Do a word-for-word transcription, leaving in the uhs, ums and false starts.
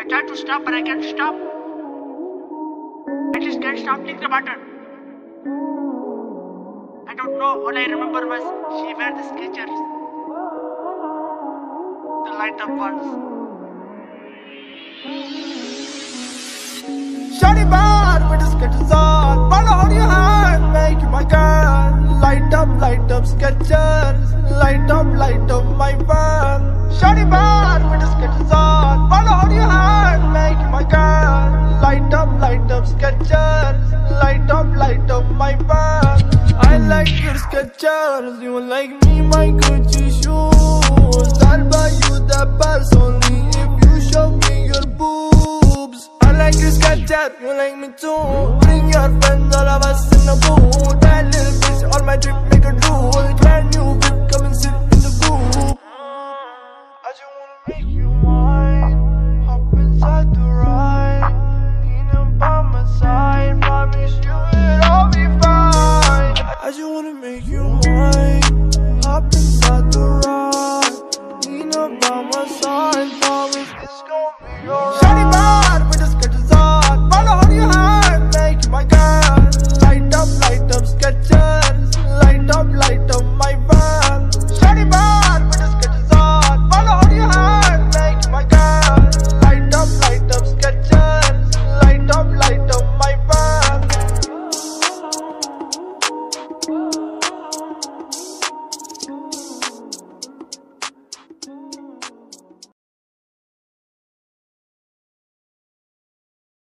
I tried to stop, but I can't stop. I just can't stop. Click the button. I don't know. All I remember was she wear the Skechers, the light up ones. Shawty bad with the Skechers on. Follow hold your hand, make you my girl. Light up, light up Skechers. Light up, light up my van. Shawty bad with the Skechers on. Follow hold your hand, make you my girl. Light up, light up Skechers. Light up, light up my van. I like your Skechers, you like me my Gucci shoes. I'll buy you the purse only if you show me your boobs. I like your Skechers, you like me too. Bring your friends, all of us in the booth. That little bitch on my trip.